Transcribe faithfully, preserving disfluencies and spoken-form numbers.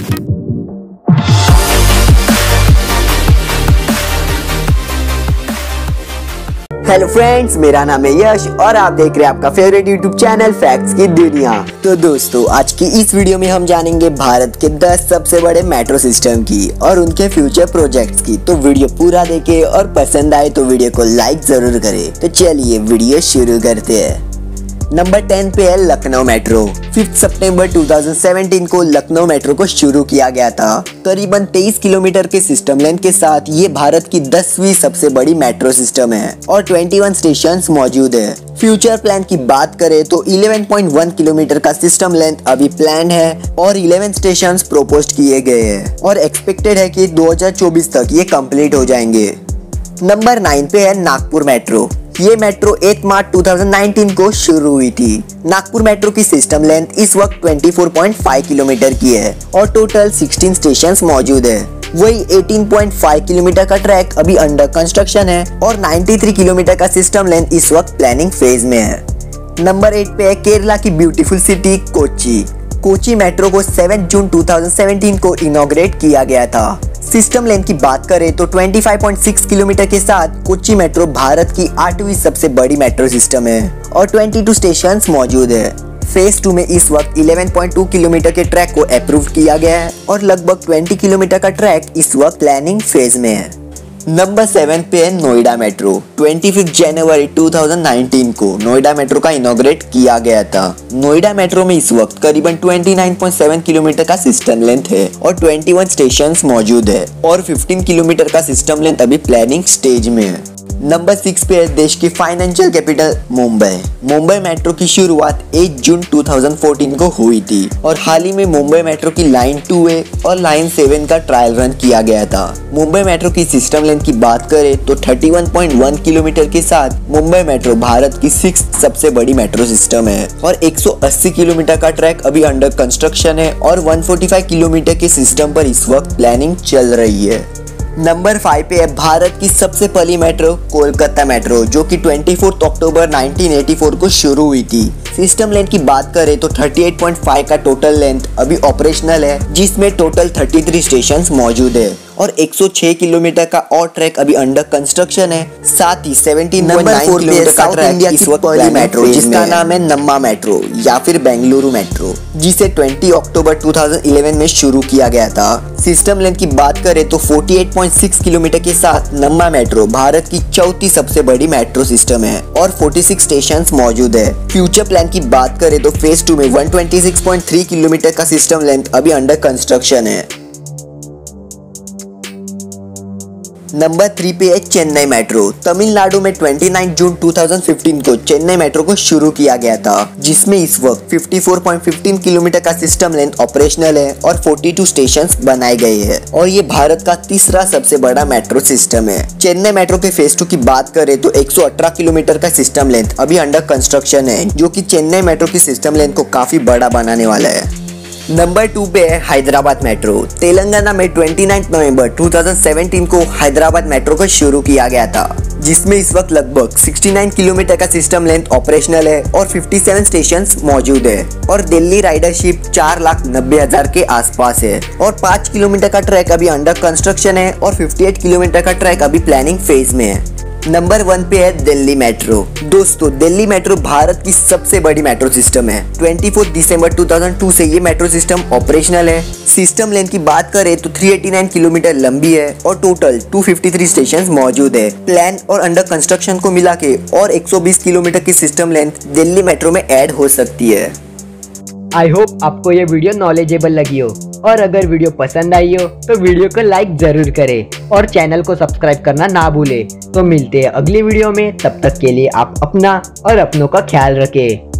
Hello friends, मेरा नाम है यश और आप देख रहे हैं आपका फेवरेट यूट्यूब चैनल फैक्ट्स की दुनिया। तो दोस्तों, आज की इस वीडियो में हम जानेंगे भारत के दस सबसे बड़े मेट्रो सिस्टम की और उनके फ्यूचर प्रोजेक्ट्स की। तो वीडियो पूरा देखें और पसंद आए तो वीडियो को लाइक जरूर करें। तो चलिए वीडियो शुरू करते हैं। नंबर टेन पे है लखनऊ मेट्रो। फिफ्थ सितंबर दो हज़ार सत्रह को लखनऊ मेट्रो को शुरू किया गया था। करीबन तेईस किलोमीटर के सिस्टम लेंथ के साथ ये भारत की दसवीं सबसे बड़ी मेट्रो सिस्टम है और इक्कीस स्टेशंस मौजूद है। फ्यूचर प्लान की बात करें तो ग्यारह पॉइंट एक किलोमीटर का सिस्टम लेंथ अभी प्लान है और ग्यारह स्टेशंस प्रोपोज किए गए हैं और एक्सपेक्टेड है कि दो हज़ार चौबीस तक ये कंप्लीट हो जाएंगे। नंबर नाइन पे है नागपुर मेट्रो। ये मेट्रो आठ मार्च दो हज़ार उन्नीस को शुरू हुई थी। नागपुर मेट्रो की सिस्टम लेंथ इस वक्त चौबीस पॉइंट पाँच किलोमीटर की है और टोटल सोलह स्टेशंस मौजूद है। वही अठारह पॉइंट पाँच किलोमीटर का ट्रैक अभी अंडर कंस्ट्रक्शन है और तिरानवे किलोमीटर का सिस्टम लेंथ इस वक्त प्लानिंग फेज में है। नंबर एट पे है केरला की beautiful city Kochi. Kochi metro को सात जून दो हज़ार सत्रह को इनॉग्रेट किया गया था। सिस्टम लेंथ की बात करें तो पच्चीस पॉइंट छह किलोमीटर के साथ कोची मेट्रो भारत की आठवीं सबसे बड़ी मेट्रो सिस्टम है और बाईस स्टेशंस मौजूद है। फेज टू में इस वक्त ग्यारह पॉइंट दो किलोमीटर के ट्रैक को अप्रूव किया गया है और लगभग बीस किलोमीटर का ट्रैक इस वक्त प्लानिंग फेज में है। नंबर सेवन पे है नोएडा मेट्रो। पच्चीस जनवरी दो हज़ार उन्नीस को नोएडा मेट्रो का इनॉग्रेट किया गया था। नोएडा मेट्रो में इस वक्त करीबन उनतीस पॉइंट सात किलोमीटर का सिस्टम लेंथ है और इक्कीस स्टेशंस मौजूद है और पंद्रह किलोमीटर का सिस्टम लेंथ अभी प्लानिंग स्टेज में है। नंबर सिक्स पे है देश की financial capital Mumbai. Mumbai metro की शुरुआत आठ जून दो हज़ार चौदह को हुई थी और हाल ही में मुंबई मेट्रो की लाइन टू ए और लाइन सेवन का ट्रायल रन किया गया था। मुंबई मेट्रो की सिस्टम लेंथ की बात करें तो इकतीस पॉइंट एक किलोमीटर के साथ मुंबई मेट्रो भारत की सिक्स सबसे बड़ी मेट्रो सिस्टम है और एक सौ अस्सी किलोमीटर का ट्रैक अभी अंडर कंस्ट्रक्शन है और एक सौ पैंतालीस किलोमीटर के सिस्टम पर इस वक्त प्लानिंग चल रही है। नंबर फाइव पे है भारत की सबसे पहली मेट्रो कोलकाता मेट्रो, जो कि चौबीस अक्टूबर उन्नीस सौ चौरासी को शुरू हुई थी। सिस्टम लेंथ की बात करें तो अड़तीस पॉइंट पाँच का टोटल लेंथ अभी ऑपरेशनल है, जिसमें टोटल तैंतीस स्टेशंस मौजूद है और एक सौ छह किलोमीटर का और ट्रैक अभी अंडर कंस्ट्रक्शन है। साथ ही सत्रह पॉइंट नौ किलोमीटर का ट्रैक इस वक्त पहली मेट्रो जिसका नाम है नम्मा मेट्रो या फिर बेंगलुरु मेट्रो, जिसे बीस अक्टूबर दो हज़ार ग्यारह में शुरू किया गया था। सिस्टम लेंथ की बात करें तो अड़तालीस पॉइंट छह किलोमीटर के साथ नम्मा मेट्रो भारत की चौथी सबसे बड़ी मेट्रो सिस्टम है और छियालीस स्टेशंस मौजूद है। फ्यूचर प्लान की बात करें तो फेज टू में एक सौ छब्बीस पॉइंट तीन किलोमीटर का सिस्टम लेंथ अभी अंडर कंस्ट्रक्शन है। नंबर थ्री पे है चेन्नई मेट्रो। तमिलनाडु में उनतीस जून दो हज़ार पंद्रह को चेन्नई मेट्रो को शुरू किया गया था, जिसमें इस वक्त चौवन पॉइंट एक पाँच किलोमीटर का सिस्टम लेंथ ऑपरेशनल है और बयालीस स्टेशंस बनाए गए हैं और ये भारत का तीसरा सबसे बड़ा मेट्रो सिस्टम है। चेन्नई मेट्रो के फेज टू की बात करें तो एक सौ अठारह किलोमीटर का सिस्टम लेंथ अभी अंडर कंस्ट्रक्शन है, जो कि चेन्नई मेट्रो की सिस्टम लेंथ को काफी बड़ा बनाने वाला है। नंबर टू पे है हैदराबाद मेट्रो। तेलंगाना में उनतीस नवंबर दो हज़ार सत्रह को हैदराबाद मेट्रो को शुरू किया गया था, जिसमें इस वक्त लगभग उनहत्तर किलोमीटर का सिस्टम लेंथ ऑपरेशनल है और सत्तावन स्टेशंस मौजूद है और दिल्ली राइडरशिप चार लाख नब्बे हजार के आसपास है और पाँच किलोमीटर का ट्रैक अभी अंडर कंस्ट्रक्शन है और अट्ठावन किलोमीटर का ट्रैक अभी प्लानिंग फेज में है। नंबर वन पे है दिल्ली मेट्रो। दोस्तों, दिल्ली मेट्रो भारत की सबसे बड़ी मेट्रो सिस्टम है। चौबीस दिसंबर दो हज़ार दो से ये मेट्रो सिस्टम ऑपरेशनल है। सिस्टम लेंथ की बात करें तो तीन सौ नवासी किलोमीटर लंबी है और टोटल दो सौ तिरेपन स्टेशंस मौजूद है। प्लान और अंडर कंस्ट्रक्शन को मिला के और एक सौ बीस किलोमीटर की सिस्टम लेंथ दिल्ली मेट्रो में ऐड हो सकती है। आई होप आपको ये वीडियो नॉलेजेबल लगी हो और अगर वीडियो पसंद आई हो तो वीडियो को लाइक जरूर करें और चैनल को सब्सक्राइब करना ना भूले। तो मिलते हैं अगली वीडियो में, तब तक के लिए आप अपना और अपनों का ख्याल रखें।